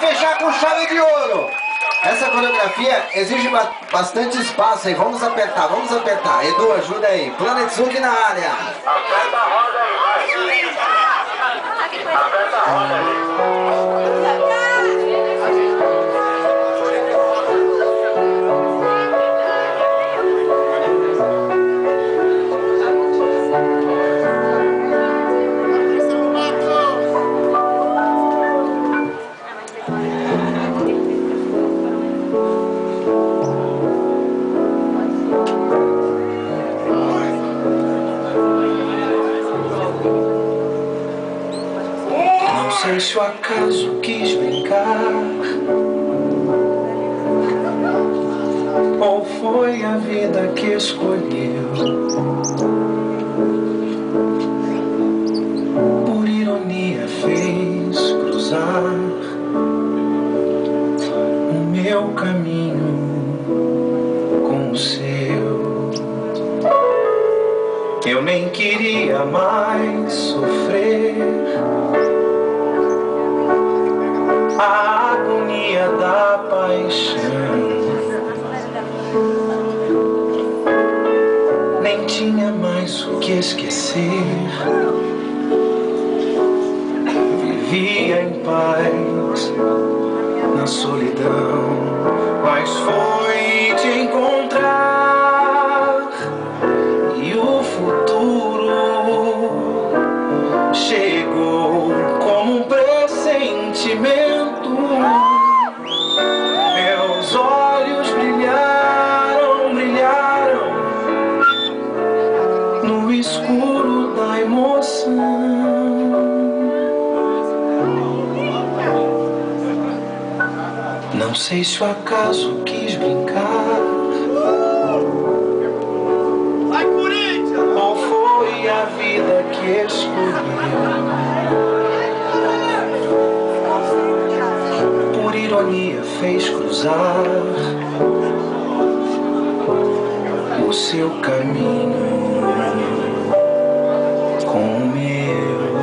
fechar com chave de ouro. Essa coreografia exige bastante espaço aí. Vamos apertar, vamos apertar. Edu, ajuda aí. Planet Zug na área. Aperta a roda aí, vai. Aperta a roda aí. Não sei se o acaso quis brincar ou foi a vida que escolheu. Por ironia fez cruzar o meu caminho com o seu. Eu nem queria mais sofrer a agonia da paixão. Nem tinha mais o que esquecer. Vivia em paz na solidão, mas foi te encontrar e o futuro chegou como um pressentimento. Meus olhos brilharam, brilharam no escuro da emoção. Não sei se o acaso quis brincar ou foi a vida que escolheu. Por ironia fez cruzar o seu caminho com o meu.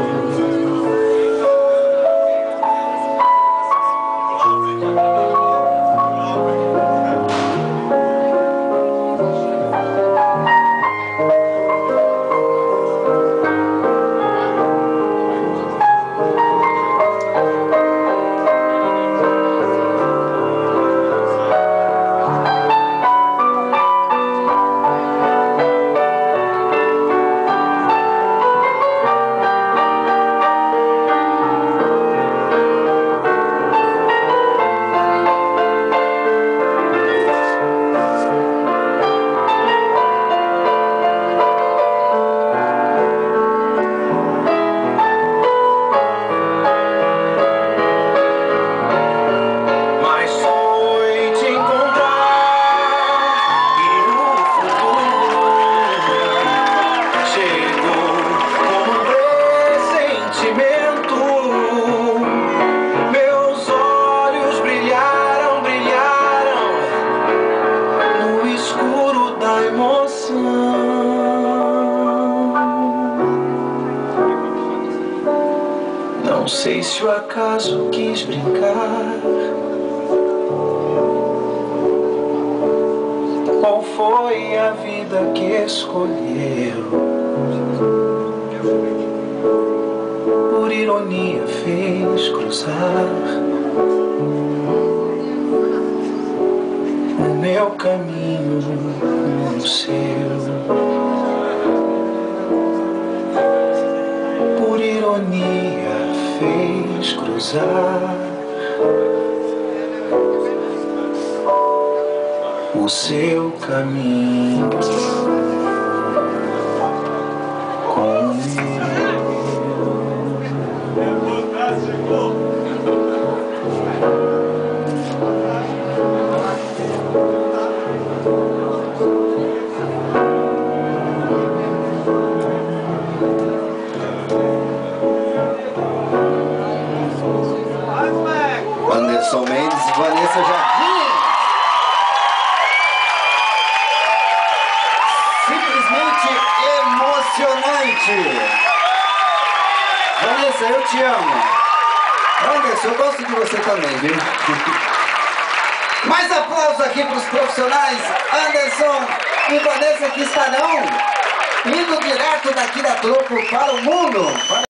Não sei se o acaso quis brincar ou foi a vida que escolheu. Por ironia fez cruzar o meu caminho com o seu. Por ironia fez cruzar o seu caminho com o meu. Anderson Mendes e Vanessa Jardim. Simplesmente emocionante. Vanessa, eu te amo. Anderson, eu gosto de você também, viu? Mais aplausos aqui para os profissionais Anderson e Vanessa, que estarão indo direto daqui da Troco para o mundo.